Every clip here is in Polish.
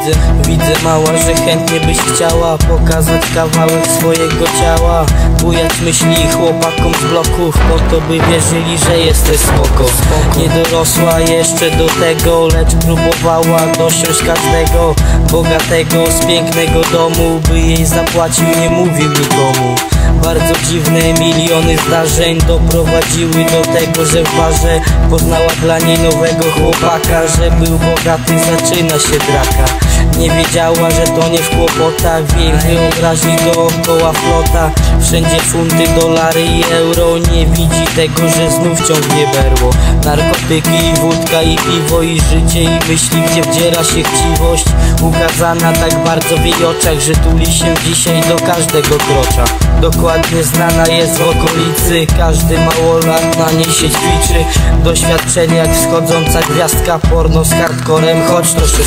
Widzę mała, że chętnie byś chciała pokazać kawałek swojego ciała, bujać myśli chłopakom z bloków, po to by wierzyli, że jesteś spoko. Nie dorosła jeszcze do tego, lecz próbowała dosiąść każdego bogatego z pięknego domu, by jej zapłacił, nie mówił nikomu. Bardzo dziwne miliony zdarzeń doprowadziły do tego, że w barze poznała dla niej nowego chłopaka. Że był bogaty, zaczyna się draka. Nie wiedziała, że to nie w kłopotach, w jej wyobraźni dookoła flota. Wszędzie funty, dolary i euro, nie widzi tego, że znów ciągnie berło. Narkotyki, wódka i piwo i życie i myśli, gdzie wdziera się chciwość. Ukazana tak bardzo w jej oczach, że tuli się dzisiaj do każdego krocza. Dokładnie znana jest w okolicy, każdy małolat na niej się ćwiczy. Doświadczenie jak wschodząca gwiazdka, porno z hardcorem, choć to 16.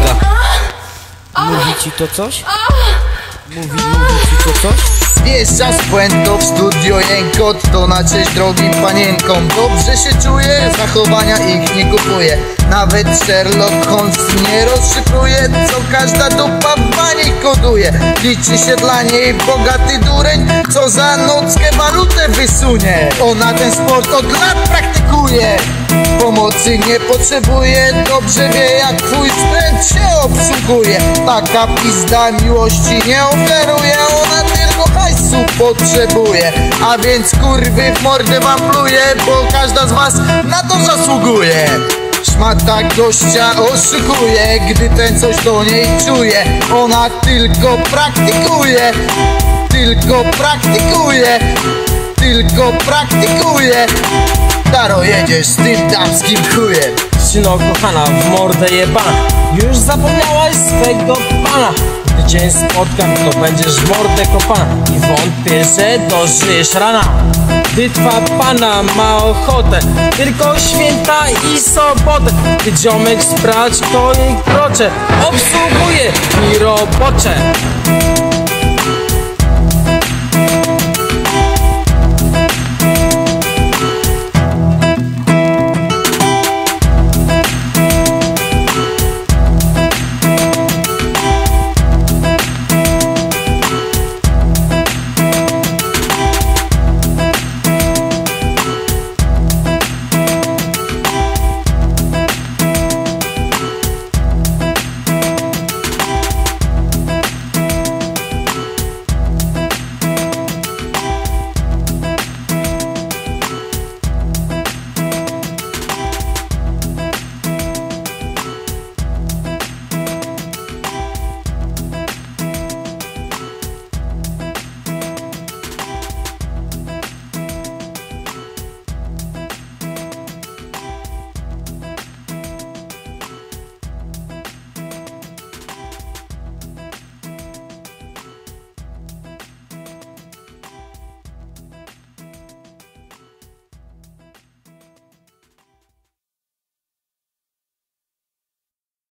Mówi ci to coś? Mówi ci to coś? Wjeżdża z Puentą w studio Jękot, to na cześć drogim panienkom. Dobrze się czuję, zachowania ich nie kupuję. Nawet Sherlock Holmes nie rozszyfruje, co każda dupa w bani koduje. Liczy się dla niej bogaty dureń, co za nockę walutę wysunie. Ona ten sport od lat praktykuje, pomocy nie potrzebuje, dobrze wie jak twój sprzęt się obsługuje. Taka pizda miłości nie oferuje, ona tylko hajsu potrzebuje. A więc kurwy w mordę wam pluje, bo każda z was na to zasługuje. Szmata gościa oszukuje, gdy ten coś do niej czuje. Ona tylko praktykuje, tylko praktykuje, tylko praktykuje. Daro, jedziesz z tym damskim chujem. Syno kochana, w mordę jebana, już zapomniałaś swego pana. Gdy cię spotkam, to będziesz w mordę kopana i wątpię, że dożyjesz rana. Gdy twa pana ma ochotę, tylko święta i sobotę. Gdy dziomek sprać, to jej krocze obsługuje i robocze.